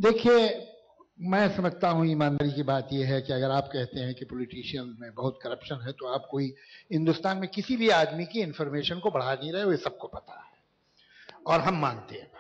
देखिए, मैं समझता हूं ईमानदारी की बात यह है कि अगर आप कहते हैं कि पॉलिटिशियंस में बहुत करप्शन है तो आप कोई हिंदुस्तान में किसी भी आदमी की इंफॉर्मेशन को बढ़ा नहीं रहे हो, ये सबको पता है और हम मानते हैं।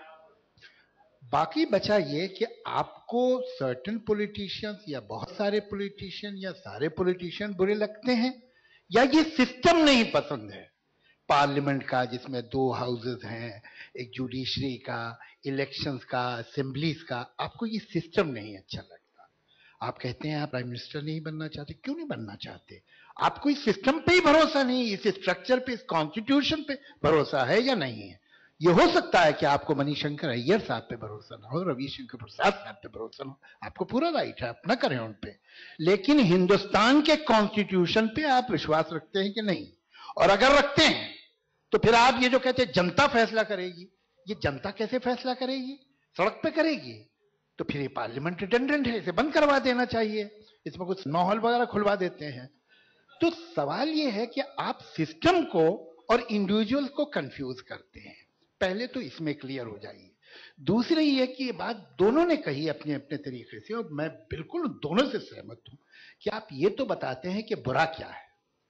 बाकी बचा ये कि आपको सर्टेन पॉलिटिशियंस या बहुत सारे पॉलिटिशियन या सारे पॉलिटिशियन बुरे लगते हैं या ये सिस्टम नहीं पसंद है पार्लियामेंट का, जिसमें 2 हाउसेस हैं, एक जुडिशरी का, इलेक्शंस का, असेंबलीज का। आपको ये सिस्टम नहीं अच्छा लगता। आप कहते हैं आप प्राइम मिनिस्टर नहीं बनना चाहते। क्यों नहीं बनना चाहते? आपको इस सिस्टम पे ही भरोसा नहीं, इस स्ट्रक्चर पे, इस कॉन्स्टिट्यूशन पे भरोसा है या नहीं है? ये हो सकता है कि आपको मणिशंकर अय्यर साहब पे भरोसा ना हो, रविशंकर प्रसाद साहब पे भरोसा ना हो, आपको पूरा राइट है, आप ना करें उन पे, लेकिन हिंदुस्तान के कॉन्स्टिट्यूशन पे आप विश्वास रखते हैं कि नहीं? और अगर रखते हैं तो फिर आप ये जो कहते हैं जनता फैसला करेगी, ये जनता कैसे फैसला करेगी? सड़क पे करेगी। तो फिर ये पार्लियामेंट रिडंडेंट है, इसे बंद करवा देना चाहिए, इसमें कुछ माहौल वगैरह खुलवा देते हैं। तो सवाल ये है कि आप सिस्टम को और इंडिविजुअल को कंफ्यूज करते हैं। पहले तो इसमें क्लियर हो जाइए। दूसरी ये कि ये बात दोनों ने कही अपने अपने तरीके से और मैं बिल्कुल दोनों से सहमत हूं कि आप ये तो बताते हैं कि बुरा क्या है,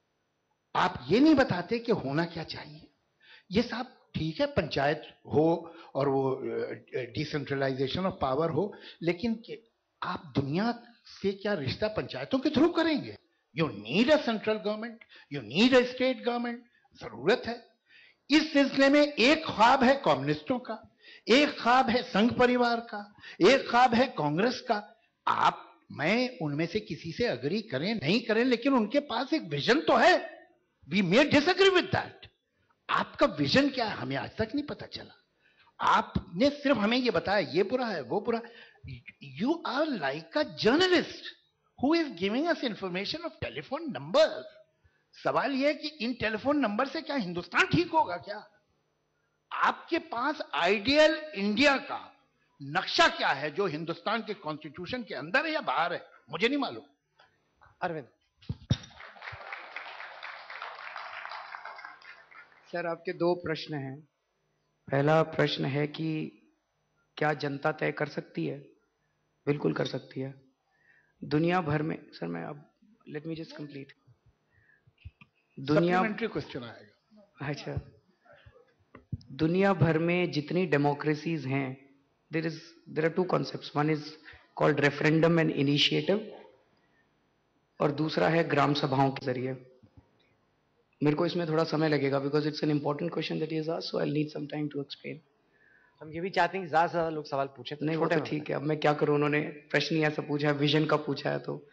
आप ये नहीं बताते कि होना क्या चाहिए। ये सब ठीक है, पंचायत हो और वो डिसेंट्रलाइजेशन ऑफ पावर हो, लेकिन आप दुनिया से क्या रिश्ता पंचायतों के थ्रू करेंगे? You need a central government, you need a state government, जरूरत है। इस सिलसिले में एक ख्वाब है कम्युनिस्टों का, एक ख्वाब है संघ परिवार का, एक ख्वाब है कांग्रेस का। आप मैं उनमें से किसी से अग्री करें नहीं करें, लेकिन उनके पास एक विजन तो है। We may disagree with that. आपका विजन क्या है हमें आज तक नहीं पता चला। आपने सिर्फ हमें ये बताया ये बुरा है वो बुरा। You are like a journalist who is giving us information of telephone number. सवाल यह है कि इन टेलीफोन नंबर से क्या हिंदुस्तान ठीक होगा? क्या आपके पास आइडियल इंडिया का नक्शा क्या है जो हिंदुस्तान के कॉन्स्टिट्यूशन के अंदर है या बाहर है? मुझे नहीं मालूम। अरविंद सर, आपके 2 प्रश्न हैं। पहला प्रश्न है कि क्या जनता तय कर सकती है? बिल्कुल कर सकती है। दुनिया भर में सर, मैं अब let me just complete. Supplementary question आएगा। अच्छा, दुनिया भर में जितनी डेमोक्रेसीज हैं, there are 2 concepts. One is called referendum and initiative और दूसरा है ग्राम सभाओं के जरिए। मेरे को इसमें थोड़ा समय लगेगा because it's an important question that is asked, so I need some time to explain. हम ये भी चाहते हैं कि ज्यादा से ज्यादा लोग सवाल पूछे। नहीं, वो तो ठीक है, अब मैं क्या करूं, उन्होंने प्रश्न ही ऐसा पूछा है, विजन का पूछा है। तो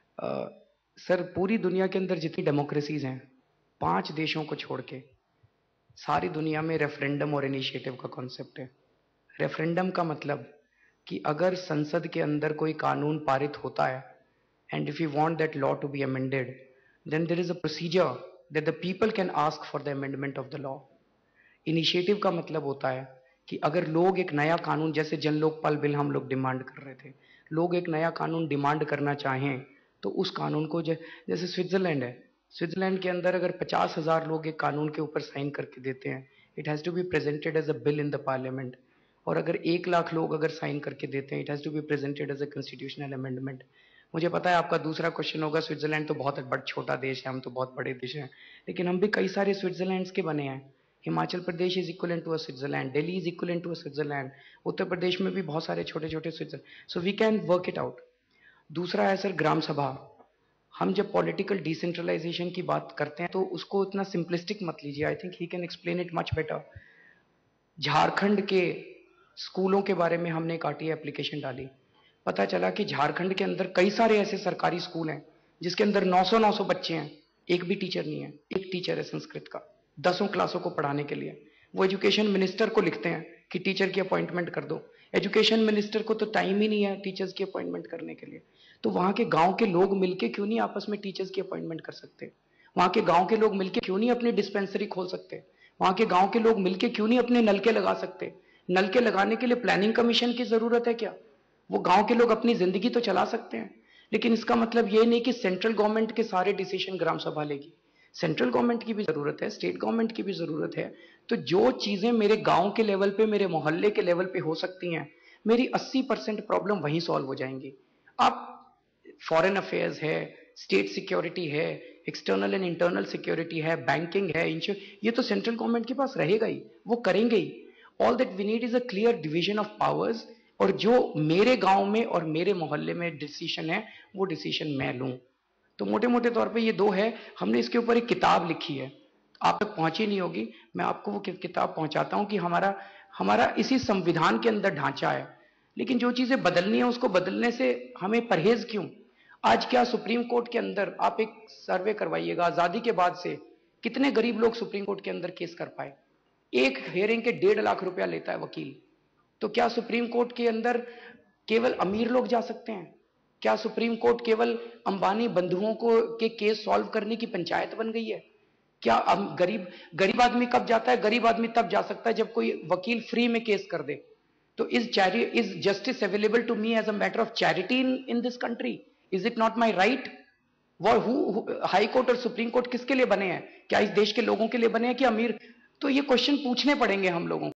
सर, पूरी दुनिया के अंदर जितनी डेमोक्रेसीज हैं, 5 देशों को छोड़ के सारी दुनिया में रेफरेंडम और इनिशिएटिव का कॉन्सेप्ट है। रेफरेंडम का मतलब कि अगर संसद के अंदर कोई कानून पारित होता है and if you want that law to be amended, then there is a procedure that the people can ask for the amendment of the law. Initiative का मतलब होता है कि अगर लोग एक नया कानून, जैसे जन लोकपाल बिल हम लोग डिमांड कर रहे थे, लोग एक नया कानून डिमांड करना चाहें तो उस कानून को जैसे स्विट्जरलैंड है, स्विट्जरलैंड के अंदर अगर 50,000 लोग एक कानून के ऊपर साइन करके देते हैं, it has to be presented as a bill in the parliament. और अगर 1 लाख लोग अगर साइन करके देते हैं, it has to be presented as a constitutional amendment. मुझे पता है आपका दूसरा क्वेश्चन होगा, स्विट्जरलैंड तो बहुत बड़ा छोटा देश है, हम तो बहुत बड़े देश हैं, लेकिन हम भी कई सारे स्विट्जरलैंड्स के बने हैं। Himachal Pradesh is equal to a Switzerland, Delhi is equal to a Switzerland, Uttar Pradesh में भी बहुत सारे छोटे छोटे Switzerland, so we can work it out. दूसरा है सर ग्राम सभा। हम जब पॉलिटिकल डिसेंट्रलाइजेशन की बात करते हैं तो उसको इतना सिंपलिस्टिक मत लीजिए, I think he can explain it much better. Jharkhand के स्कूलों के बारे में हमने एक आरटीआई एप्लीकेशन डाली, पता चला कि झारखंड के अंदर कई सारे ऐसे सरकारी स्कूल हैं जिसके अंदर 900 बच्चे हैं, एक भी टीचर नहीं है। एक टीचर है संस्कृत का 10 क्लासों को पढ़ाने के लिए। वो एजुकेशन मिनिस्टर को लिखते हैं कि टीचर की अपॉइंटमेंट कर दो। एजुकेशन मिनिस्टर को तो टाइम ही नहीं है टीचर्स की अपॉइंटमेंट करने के लिए। तो वहां के गांव के लोग मिलके क्यों नहीं आपस में टीचर्स की अपॉइंटमेंट कर सकते? वहां के गांव के लोग मिलके क्यों नहीं अपनी डिस्पेंसरी खोल सकते? वहां के गांव के लोग मिलके क्यों नहीं अपने नलके लगा सकते? नलके लगाने के लिए प्लानिंग कमीशन की जरूरत है क्या? वो गांव के लोग अपनी जिंदगी तो चला सकते हैं। लेकिन इसका मतलब ये नहीं कि सेंट्रल गवर्नमेंट के सारे डिसीजन ग्राम सभा लेगी। सेंट्रल गवर्नमेंट की भी जरूरत है, स्टेट गवर्नमेंट की भी जरूरत है। तो जो चीजें मेरे गांव के लेवल पे, मेरे मोहल्ले के लेवल पे हो सकती हैं, मेरी 80% प्रॉब्लम वहीं सॉल्व हो जाएंगी। आप फॉरेन अफेयर्स है, स्टेट सिक्योरिटी है, एक्सटर्नल एंड इंटरनल सिक्योरिटी है, बैंकिंग है, ये तो सेंट्रल गवर्नमेंट के पास रहेगा ही, वो करेंगे ही। All that we need is a clear division of powers, और जो मेरे गांव में और मेरे मोहल्ले में डिसीजन है वो डिसीजन मैं लूं। तो मोटे मोटे तौर पे ये दो है। हमने इसके ऊपर एक किताब लिखी है, आप तक पहुंची नहीं होगी, मैं आपको वो किताब पहुंचाता हूं कि हमारा हमारा इसी संविधान के अंदर ढांचा है, लेकिन जो चीजें बदलनी है उसको बदलने से हमें परहेज क्यों। आज क्या सुप्रीम कोर्ट के अंदर आप एक सर्वे करवाइएगा, आजादी के बाद से कितने गरीब लोग सुप्रीम कोर्ट के अंदर केस कर पाए। एक हेयरिंग के 1.5 लाख रुपया लेता है वकील। तो क्या सुप्रीम कोर्ट के अंदर केवल अमीर लोग जा सकते हैं? क्या सुप्रीम कोर्ट केवल अंबानी बंधुओं को के केस सॉल्व करने की पंचायत बन गई है? क्या गरीब गरीब आदमी कब जाता है? गरीब आदमी तब जा सकता है जब कोई वकील फ्री में केस कर दे। तो is justice available to me as a matter of charity in this country? Is it not my right? High court और सुप्रीम कोर्ट किसके लिए बने हैं? क्या इस देश के लोगों के लिए बने हैं कि अमीर? तो ये क्वेश्चन पूछने पड़ेंगे हम लोगों को।